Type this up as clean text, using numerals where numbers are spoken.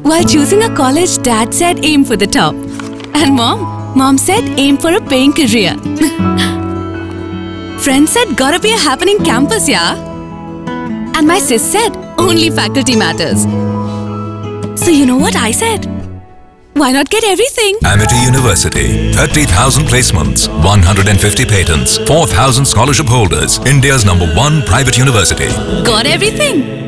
While choosing a college, Dad said aim for the top. And Mom said aim for a paying career. Friends said gotta be a happening campus, yeah? And my sis said only faculty matters. So you know what I said? Why not get everything? Amity University. 30,000 placements, 150 patents, 4,000 scholarship holders. India's #1 private university. Got everything?